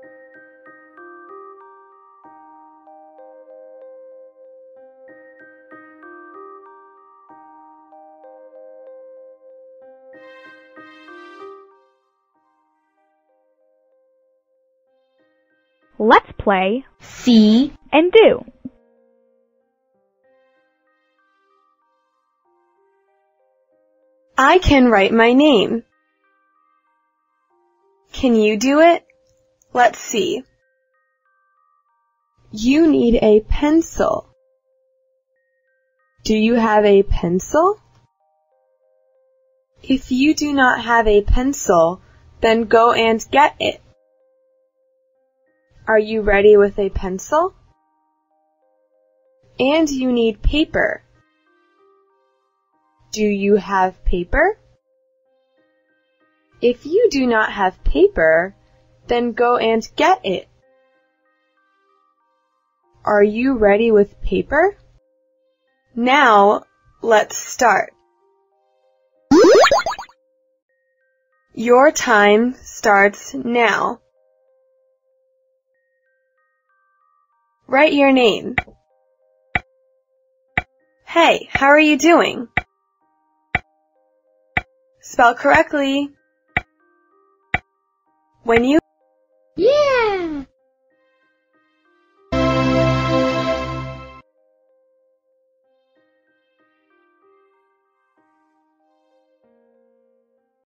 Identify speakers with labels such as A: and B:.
A: Let's play
B: See
A: and do.
C: I can write my name. Can you do it? Let's see. You need a pencil. Do you have a pencil? If you do not have a pencil, then go and get it. Are you ready with a pencil? And you need paper. Do you have paper? If you do not have paper, then go and get it. Are you ready with paper? Now, let's start. Your time starts now. Write your name. Hey, how are you doing? Spell correctly. When you
B: Yeah!